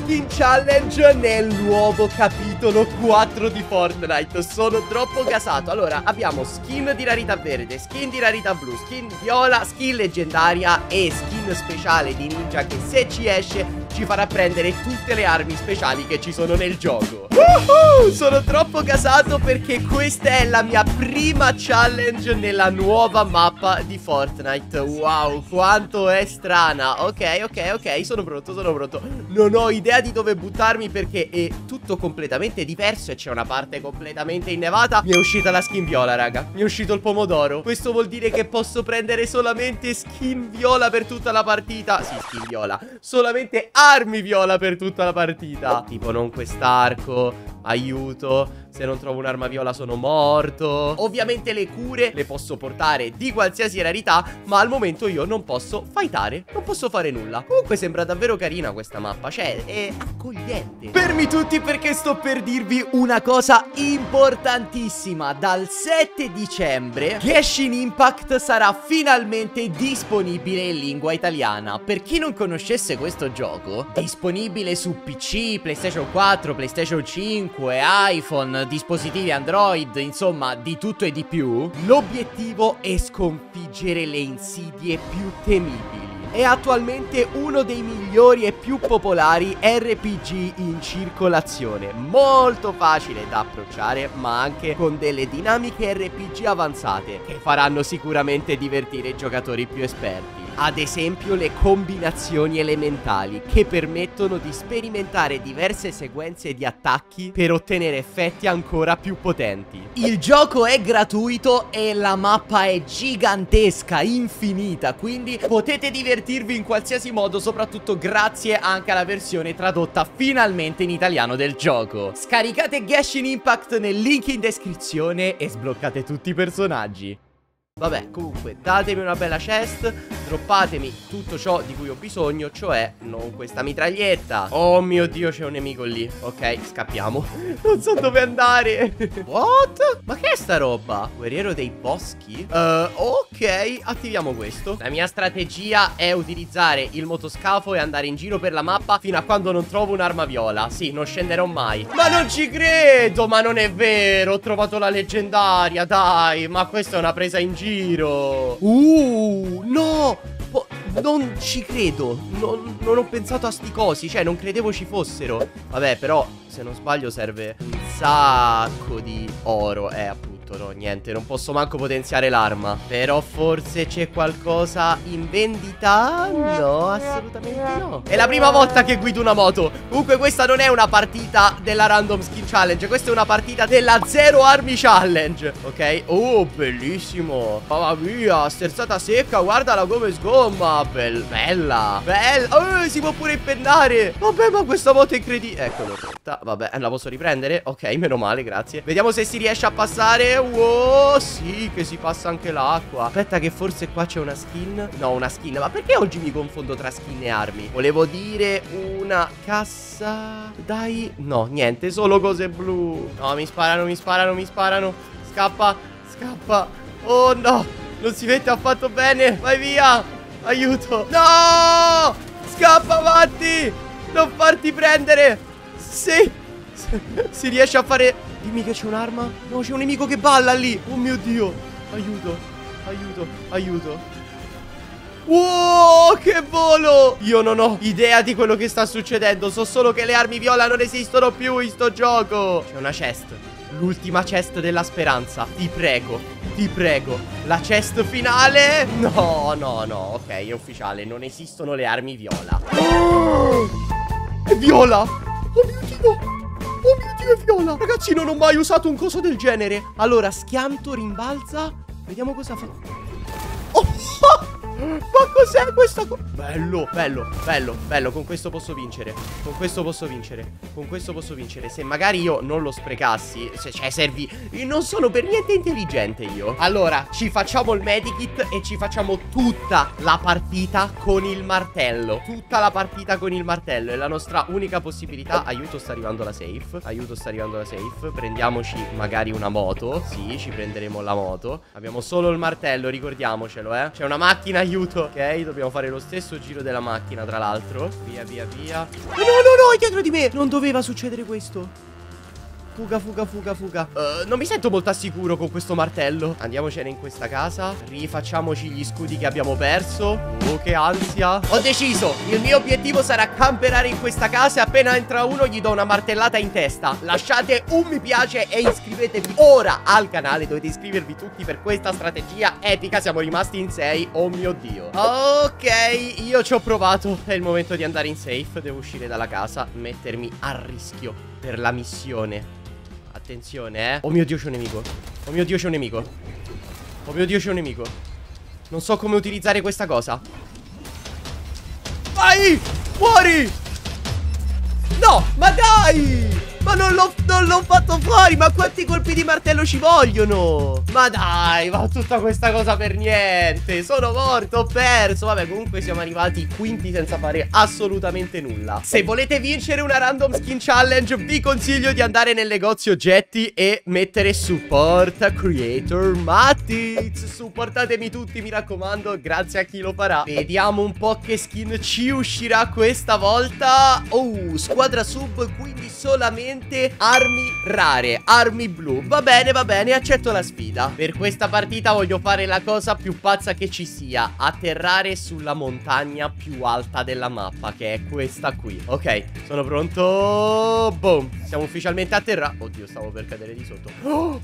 Skin Challenge nel nuovo capitolo 4 di Fortnite. Sono troppo gasato. Allora, abbiamo skin di rarità verde, skin di rarità blu, skin viola, skin leggendaria e skin speciale di ninja che se ci esce ci farà prendere tutte le armi speciali che ci sono nel gioco. Sono troppo gasato perché questa è la mia prima challenge nella nuova mappa di Fortnite. Wow, quanto è strana. Ok, sono pronto. Non ho idea di dove buttarmi perché è tutto completamente diverso e c'è una parte completamente innevata. Mi è uscita la skin viola, raga. Mi è uscito il pomodoro. Questo vuol dire che posso prendere solamente skin viola per tutta la partita. Sì, skin viola. Solamente armi viola per tutta la partita. Tipo non quest'arco. Aiuto, se non trovo un'arma viola sono morto. Ovviamente le cure le posso portare di qualsiasi rarità, ma al momento io non posso fightare, non posso fare nulla. Comunque sembra davvero carina questa mappa, cioè è accogliente. Fermi tutti perché sto per dirvi una cosa importantissima. Dal 7 dicembre Genshin Impact sarà finalmente disponibile in lingua italiana. Per chi non conoscesse questo gioco, disponibile su PC, PlayStation 4, PlayStation 5, iPhone, dispositivi Android, insomma di tutto e di più. L'obiettivo è sconfiggere le insidie più temibili. È attualmente uno dei migliori e più popolari RPG in circolazione. Molto facile da approcciare, ma anche con delle dinamiche RPG avanzate che faranno sicuramente divertire i giocatori più esperti. Ad esempio le combinazioni elementali che permettono di sperimentare diverse sequenze di attacchi per ottenere effetti ancora più potenti. Il gioco è gratuito e la mappa è gigantesca, infinita, quindi potete divertirvi in qualsiasi modo, soprattutto grazie anche alla versione tradotta finalmente in italiano del gioco. Scaricate Genshin Impact nel link in descrizione e sbloccate tutti i personaggi. Vabbè, comunque, datemi una bella chest, droppatemi tutto ciò di cui ho bisogno, cioè non questa mitraglietta. Oh mio Dio, c'è un nemico lì. Ok, scappiamo. Non so dove andare. What? Ma che è sta roba? Guerriero dei boschi? Ok, attiviamo questo. La mia strategia è utilizzare il motoscafo e andare in giro per la mappa fino a quando non trovo un'arma viola. Sì, non scenderò mai. Ma non ci credo, ma non è vero. Ho trovato la leggendaria, dai. Ma questa è una presa in giro. No! Non ci credo. Non ho pensato a sti cosi. Cioè, non credevo ci fossero. Vabbè, però, se non sbaglio serve un sacco di oro. Appunto, no, niente. Non posso manco potenziare l'arma. Però forse c'è qualcosa in vendita? No, assolutamente no. È la prima volta che guido una moto. Comunque questa non è una partita della Random Skin Challenge. Questa è una partita della Zero Army Challenge. Ok? Oh, bellissimo. Mamma mia, sterzata secca. Guardala come sgomma. Bella. Si può pure impennare. Vabbè, ma questa moto è incredibile. Eccolo. Vabbè, la posso riprendere? Ok, meno male, grazie. Vediamo se si riesce a passare. Wow, sì, che si passa anche l'acqua. Aspetta che forse qua c'è una skin. No, una skin. Ma perché oggi mi confondo tra skin e armi? Volevo dire una cassa. Dai. No, niente, solo cose blu. No, mi sparano. Scappa. Oh no, non si vede affatto bene. Vai via. Aiuto. No! Scappa, avanti. Non farti prendere. Sì. Si riesce a fare. Dimmi che c'è un'arma. No, c'è un nemico che balla lì. Oh mio Dio. Aiuto. Wow, che volo. Io non ho idea di quello che sta succedendo. So solo che le armi viola non esistono più in sto gioco. C'è una chest. L'ultima chest della speranza. Ti prego. La chest finale. No. Ok, è ufficiale. Non esistono le armi viola. È viola. Oh mio Dio, è viola. Ragazzi, non ho mai usato un coso del genere. Allora, schianto, rimbalza. Vediamo cosa fa. Ma cos'è questa cosa? Bello. Con questo posso vincere. Se magari io non lo sprecassi. Cioè, servi. Non sono per niente intelligente io. Allora, ci facciamo il medikit e ci facciamo tutta la partita con il martello. È la nostra unica possibilità. Aiuto, sta arrivando la safe. Prendiamoci magari una moto. Sì, ci prenderemo la moto. Abbiamo solo il martello, ricordiamocelo, C'è una macchina aiuto. Ok, dobbiamo fare lo stesso giro della macchina, tra l'altro. Via, via, via. No, no, no, è dietro di me. Non doveva succedere questo. Fuga, fuga, fuga, fuga. Non mi sento molto sicuro con questo martello. Andiamocene in questa casa. Rifacciamoci gli scudi che abbiamo perso. Oh, che ansia. Ho deciso. Il mio obiettivo sarà camperare in questa casa e appena entra uno gli do una martellata in testa. Lasciate un mi piace e iscrivetevi ora al canale. Dovete iscrivervi tutti per questa strategia epica. Siamo rimasti in 6. Oh mio Dio. Ok, io ci ho provato. È il momento di andare in safe. Devo uscire dalla casa, mettermi a rischio per la missione. Attenzione, Oh mio Dio, c'è un nemico. Oh mio Dio, c'è un nemico. Oh mio Dio, c'è un nemico. Non so come utilizzare questa cosa. Vai! Muori! No, ma dai! Ma non l'ho fatto fuori. Ma quanti colpi di martello ci vogliono? Ma dai, ma tutta questa cosa per niente. Sono morto, ho perso. Vabbè, comunque siamo arrivati quinti senza fare assolutamente nulla. Se volete vincere una random skin challenge, vi consiglio di andare nel negozio oggetti e mettere support creator Matiz. Supportatemi tutti, mi raccomando, grazie a chi lo farà. Vediamo un po' che skin ci uscirà questa volta. Oh, squadra sub, quindi solamente armi rare, armi blu. Va bene, accetto la sfida. Per questa partita voglio fare la cosa più pazza che ci sia: atterrare sulla montagna più alta della mappa, che è questa qui. Ok, sono pronto. Boom, siamo ufficialmente atterrati. Oddio, stavo per cadere di sotto. Oh!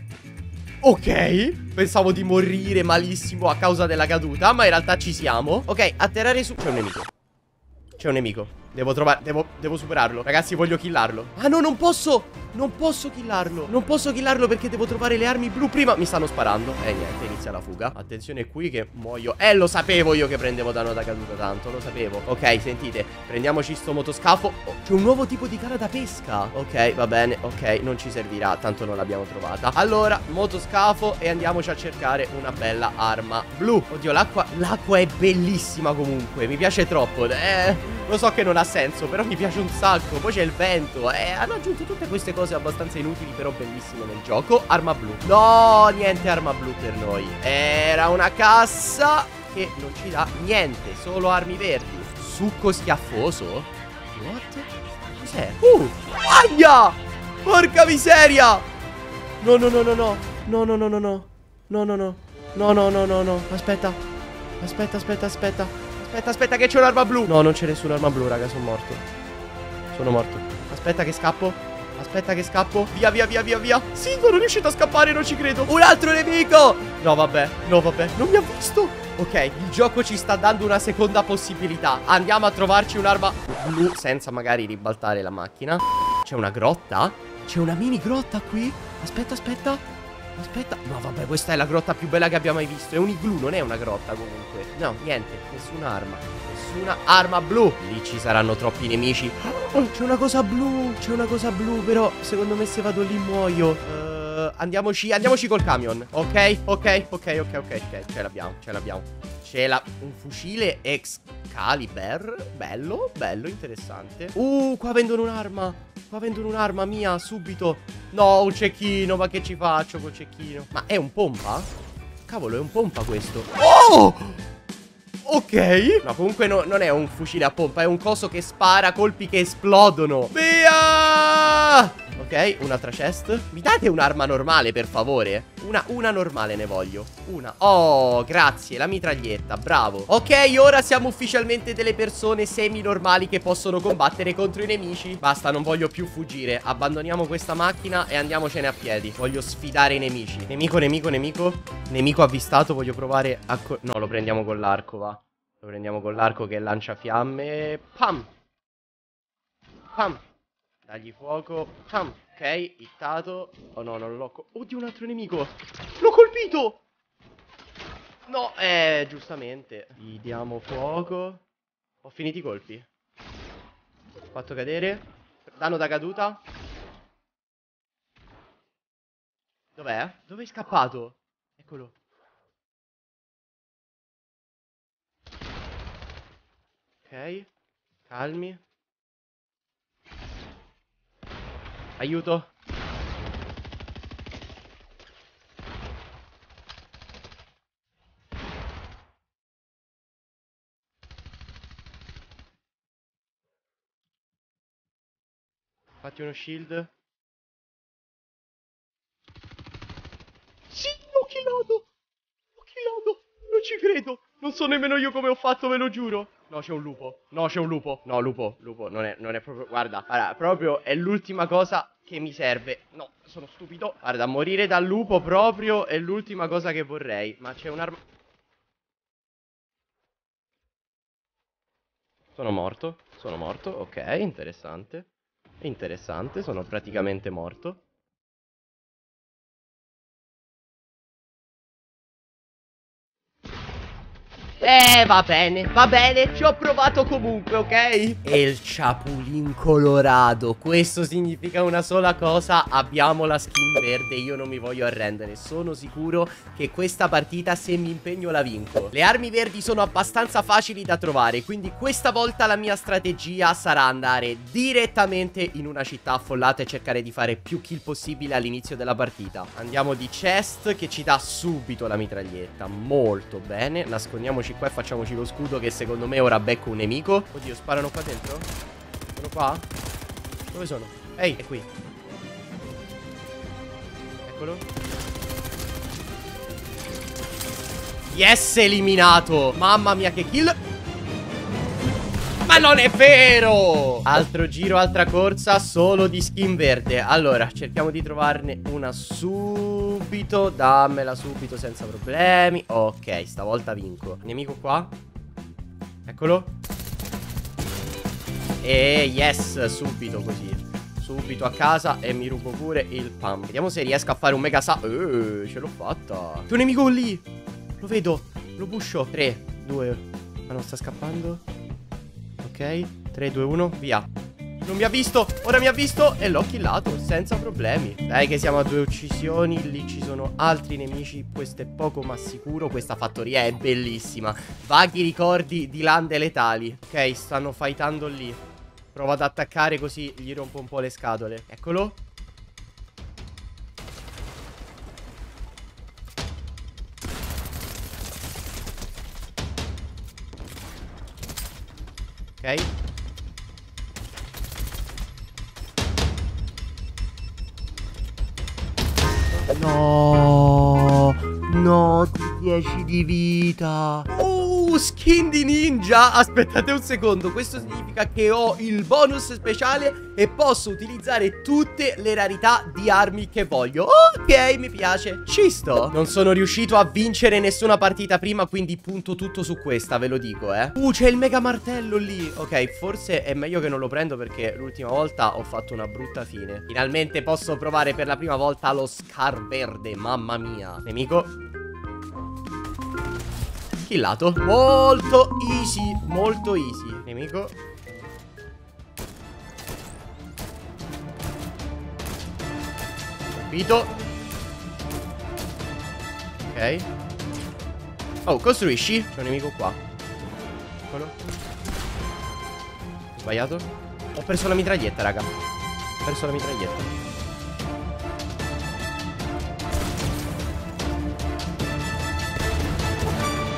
Ok, pensavo di morire malissimo a causa della caduta, ma in realtà ci siamo. Ok, atterrare su... C'è un nemico. C'è un nemico. Devo trovare... Devo superarlo. Ragazzi, voglio killarlo. Ah no, non posso. Non posso killarlo. Non posso killarlo perché devo trovare le armi blu prima. Mi stanno sparando. Niente, inizia la fuga. Attenzione qui che muoio. Lo sapevo io che prendevo danno da caduta, tanto. Lo sapevo. Ok, sentite. Prendiamoci sto motoscafo. Oh, c'è un nuovo tipo di canna da pesca. Ok, va bene. Ok, non ci servirà, tanto non l'abbiamo trovata. Allora, motoscafo e andiamoci a cercare una bella arma blu. Oddio, l'acqua è bellissima comunque. Mi piace troppo. Lo so che non ha senso, però mi piace un sacco. Poi c'è il vento. Hanno aggiunto tutte queste cose abbastanza inutili, però bellissime nel gioco. Arma blu. No, niente arma blu per noi. Era una cassa che non ci dà niente, solo armi verdi. Succo schiaffoso? What? Cos'è? Aia! Porca miseria! No, no, no, no, no. No, no, no, no, no. No, no, no. No, no, no, no, no. Aspetta. Aspetta, aspetta, aspetta. Aspetta, aspetta che c'è un'arma blu. No, non c'è nessuna arma blu, raga, sono morto. Sono morto. Aspetta che scappo. Aspetta che scappo. Via, via, via, via, via. Sì, sono riuscito a scappare, non ci credo. Un altro nemico. No, vabbè. No, vabbè. Non mi ha visto. Ok, il gioco ci sta dando una seconda possibilità. Andiamo a trovarci un'arma blu senza magari ribaltare la macchina. C'è una grotta? C'è una mini grotta qui? Aspetta, aspetta. Aspetta, no vabbè, questa è la grotta più bella che abbiamo mai visto. È un igloo, non è una grotta comunque. No, niente, nessuna arma. Nessuna arma blu. Lì ci saranno troppi nemici. Oh, c'è una cosa blu. C'è una cosa blu, però secondo me se vado lì muoio. Andiamoci col camion. Ok, ok, ok, ok, ok. Ce l'abbiamo, ce l'abbiamo. Un fucile Excalibur. Bello, bello, interessante. Qua vendono un'arma. Qua vendono un'arma mia, subito. No, un cecchino, ma che ci faccio col cecchino? Ma è un pompa? Cavolo, è un pompa questo. Oh! Ok. No, comunque non è un fucile a pompa, è un coso che spara colpi che esplodono. Via! Ok, un'altra chest. Mi date un'arma normale, per favore? Una normale ne voglio. Una. Oh, grazie, la mitraglietta, bravo. Ok, ora siamo ufficialmente delle persone semi-normali che possono combattere contro i nemici. Basta, non voglio più fuggire. Abbandoniamo questa macchina e andiamocene a piedi. Voglio sfidare i nemici. Nemico, nemico, nemico. Nemico avvistato, voglio provare a... No, lo prendiamo con l'arco, va. Lo prendiamo con l'arco che lancia fiamme. Pam! Pam! Dagli fuoco. Pam. Ok, hittato. Oh no, non l'ho... Oddio, un altro nemico. L'ho colpito! No, giustamente. Gli diamo fuoco. Ho finito i colpi. Fatto cadere. Danno da caduta. Dov'è? Dove è scappato? Eccolo. Ok. Calmi. Aiuto. Fatti uno shield. Sì, l'ho killato. L'ho killato. Non ci credo. Non so nemmeno io come ho fatto, ve lo giuro. No, c'è un lupo. No, c'è un lupo. No, lupo. Lupo. Non è proprio... Guarda, proprio è l'ultima cosa che mi serve. No, sono stupido. Guarda, morire dal lupo proprio è l'ultima cosa che vorrei. Ma c'è un'arma... Sono morto. Sono morto. Ok, interessante. Interessante, sono praticamente morto. Va bene, ci ho provato comunque, ok? E il Chapulin Colorado, questo significa una sola cosa, abbiamo la skin verde, io non mi voglio arrendere, sono sicuro che questa partita se mi impegno la vinco. Le armi verdi sono abbastanza facili da trovare, quindi questa volta la mia strategia sarà andare direttamente in una città affollata e cercare di fare più kill possibile all'inizio della partita. Andiamo di chest che ci dà subito la mitraglietta, molto bene, nascondiamoci qua e facciamoci lo scudo che secondo me ora becco un nemico. Oddio, sparano qua dentro? Sono qua? Dove sono? Ehi, è qui. Eccolo. Yes, eliminato. Mamma mia che kill. Ma non è vero! Altro giro, altra corsa, solo di skin verde. Allora, cerchiamo di trovarne una subito. Dammela subito senza problemi. Ok, stavolta vinco. Nemico qua. Eccolo. E yes, subito così. Subito a casa e mi rubo pure il pump. Vediamo se riesco a fare un mega ce l'ho fatta. C'è un nemico lì. Lo vedo. Lo pusho. 3, 2. Ma non sta scappando? Ok, 3, 2, 1, via. Non mi ha visto, ora mi ha visto e l'ho killato senza problemi. Dai che siamo a 2 uccisioni, lì ci sono altri nemici, questo è poco ma sicuro. Questa fattoria è bellissima. Vaghi ricordi di lande letali. Ok, stanno fightando lì. Provo ad attaccare così gli rompo un po' le scatole. Eccolo. Ok. No, no, di 10 di vita. Skin di ninja. Aspettate un secondo. Questo significa che ho il bonus speciale e posso utilizzare tutte le rarità di armi che voglio. Ok, mi piace. Ci sto. Non sono riuscito a vincere nessuna partita prima, quindi punto tutto su questa, ve lo dico, c'è il mega martello lì. Ok, forse è meglio che non lo prendo perché l'ultima volta ho fatto una brutta fine. Finalmente posso provare per la prima volta lo Scar verde. Mamma mia. Nemico. Killato. Molto easy. Molto easy. Nemico. Colpito. Ok. Oh, costruisci. C'è un nemico qua. Eccolo. Ho sbagliato. Ho perso la mitraglietta, raga. Ho perso la mitraglietta.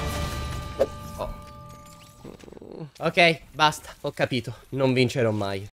Ok, basta, ho capito. Non vincerò mai.